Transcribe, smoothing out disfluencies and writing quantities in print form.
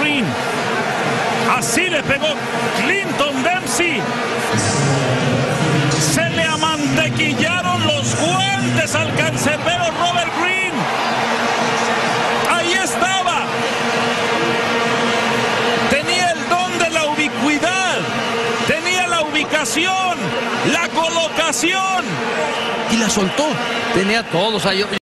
Green. Así le pegó Clinton Dempsey. Se le amantequillaron los guantes al cancerbero Robert Green. Ahí estaba. Tenía el don de la ubicuidad. Tenía la ubicación, la colocación. Y la soltó. Tenía todo. O sea,